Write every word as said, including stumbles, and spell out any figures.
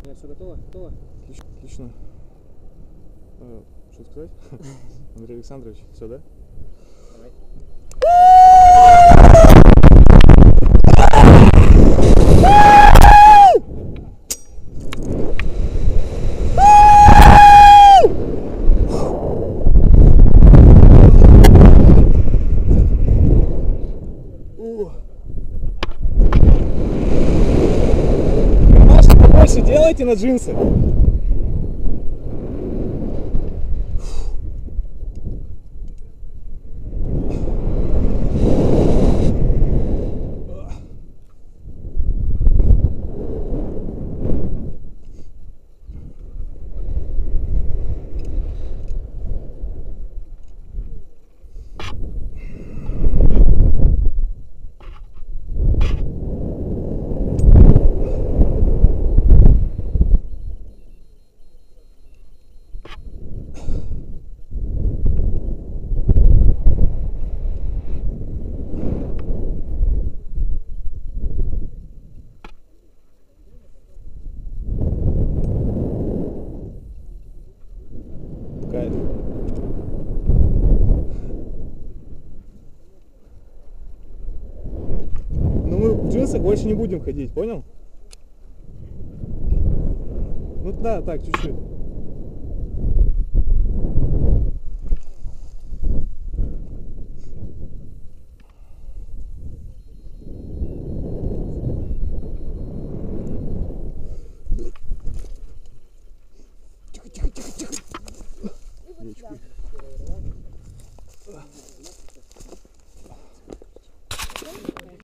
Нет, все готово? Готово? Отлично. Отлично. А, что сказать? Андрей Александрович, все, да? Давай. Конечно, побольше делайте на джинсы. Кайф. Ну мы в джинсах больше не будем ходить, понял? Ну да, так, чуть-чуть.